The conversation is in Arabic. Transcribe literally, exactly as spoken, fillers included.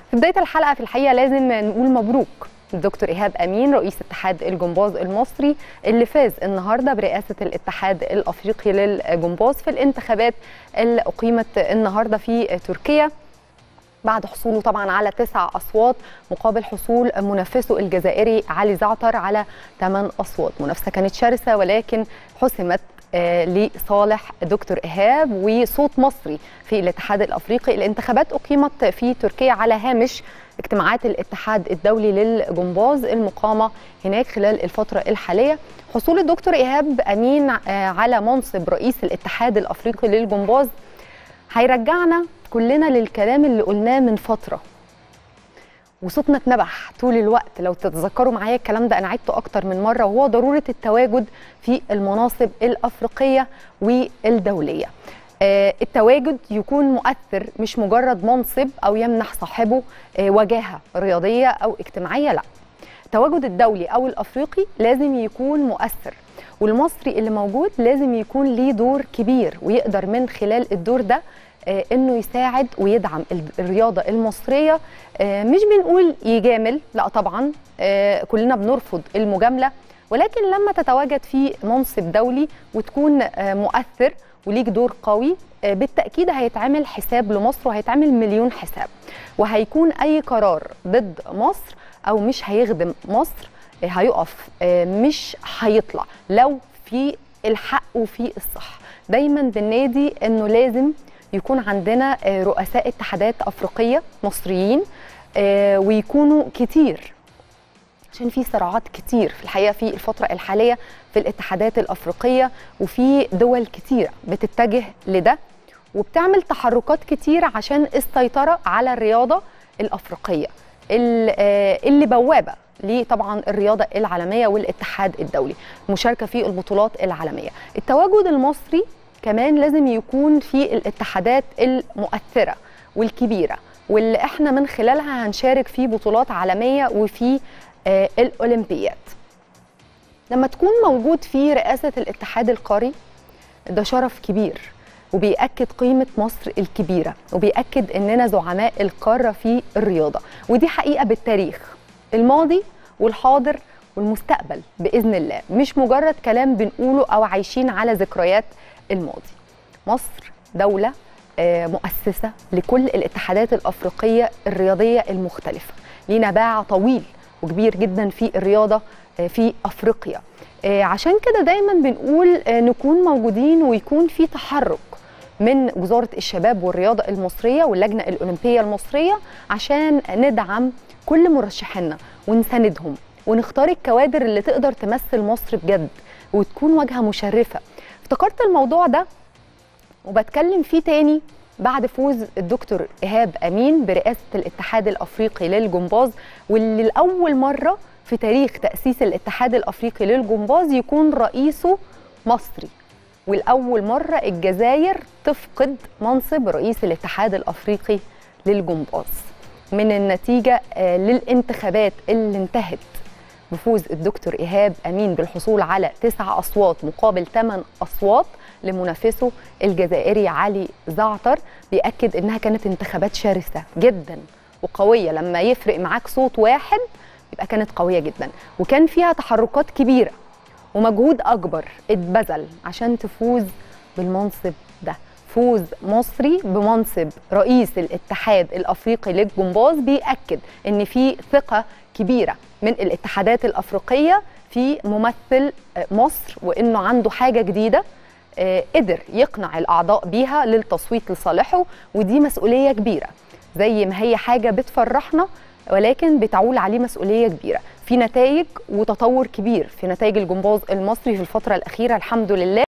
في بداية الحلقة في الحقيقة لازم نقول مبروك الدكتور إيهاب أمين رئيس اتحاد الجمباز المصري اللي فاز النهارده برئاسة الاتحاد الأفريقي للجمباز في الانتخابات اللي أقيمت النهارده في تركيا بعد حصوله طبعا على تسع أصوات مقابل حصول منافسه الجزائري علي زعتر على ثمان أصوات. منافسة كانت شرسة ولكن حسمت لصالح دكتور إيهاب وصوت مصري في الاتحاد الأفريقي. الانتخابات أقيمت في تركيا على هامش اجتماعات الاتحاد الدولي للجمباز المقامة هناك خلال الفترة الحالية. حصول الدكتور إيهاب أمين على منصب رئيس الاتحاد الأفريقي للجمباز هيرجعنا كلنا للكلام اللي قلناه من فترة وصوتنا اتنبح طول الوقت. لو تتذكروا معايا الكلام ده أنا عدته أكتر من مرة، وهو ضرورة التواجد في المناصب الأفريقية والدولية. آه التواجد يكون مؤثر، مش مجرد منصب أو يمنح صاحبه آه وجاهة رياضية أو اجتماعية، لا، التواجد الدولي أو الأفريقي لازم يكون مؤثر، والمصري اللي موجود لازم يكون ليه دور كبير ويقدر من خلال الدور ده آه انه يساعد ويدعم الرياضه المصريه. آه مش بنقول يجامل، لا طبعا آه كلنا بنرفض المجامله، ولكن لما تتواجد في منصب دولي وتكون آه مؤثر وليك دور قوي آه بالتاكيد هيتعمل حساب لمصر، وهيتعمل مليون حساب، وهيكون اي قرار ضد مصر او مش هيخدم مصر آه هيقف، آه مش هيطلع لو في الحق وفي الصح. دايما بالنادي انه لازم يكون عندنا رؤساء اتحادات أفريقية مصريين ويكونوا كتير، عشان في صراعات كتير في الحقيقة في الفترة الحالية في الاتحادات الأفريقية، وفي دول كتير بتتجه لده وبتعمل تحركات كتير عشان السيطرة على الرياضة الأفريقية اللي بوابة ليه طبعا الرياضة العالمية والاتحاد الدولي، مشاركة في البطولات العالمية. التواجد المصري كمان لازم يكون في الاتحادات المؤثرة والكبيرة واللي احنا من خلالها هنشارك في بطولات عالمية وفي آه الأولمبيات. لما تكون موجود في رئاسة الاتحاد القاري ده شرف كبير، وبيأكد قيمة مصر الكبيرة، وبيأكد اننا زعماء القارة في الرياضة، ودي حقيقة بالتاريخ الماضي والحاضر والمستقبل بإذن الله، مش مجرد كلام بنقوله أو عايشين على ذكريات الماضي. مصر دولة مؤسسة لكل الاتحادات الأفريقية الرياضية المختلفة، لينا باع طويل وكبير جدا في الرياضة في أفريقيا. عشان كده دايما بنقول نكون موجودين ويكون في تحرك من وزارة الشباب والرياضة المصرية واللجنة الأولمبية المصرية عشان ندعم كل مرشحينا ونساندهم ونختار الكوادر اللي تقدر تمثل مصر بجد وتكون واجهة مشرفة. افتكرت الموضوع ده وبتكلم فيه تاني بعد فوز الدكتور إيهاب أمين برئاسة الاتحاد الأفريقي للجمباز، واللي لأول مرة في تاريخ تأسيس الاتحاد الأفريقي للجمباز يكون رئيسه مصري، والأول مرة الجزائر تفقد منصب رئيس الاتحاد الأفريقي للجمباز من النتيجة للانتخابات اللي انتهت بفوز الدكتور إيهاب أمين بالحصول على تسع أصوات مقابل ثمان أصوات لمنافسه الجزائري علي زعتر. بيأكد إنها كانت انتخابات شرسة جدا وقوية، لما يفرق معاك صوت واحد يبقى كانت قوية جدا، وكان فيها تحركات كبيرة ومجهود أكبر اتبذل عشان تفوز بالمنصب ده. فوز مصري بمنصب رئيس الاتحاد الأفريقي للجمباز بيأكد إن في ثقة كبيرة من الاتحادات الأفريقية في ممثل مصر، وإنه عنده حاجة جديدة قدر يقنع الأعضاء بيها للتصويت لصالحه، ودي مسؤولية كبيرة زي ما هي حاجة بتفرحنا، ولكن بتعول عليه مسؤولية كبيرة في نتائج وتطور كبير في نتائج الجمباز المصري في الفترة الأخيرة الحمد لله.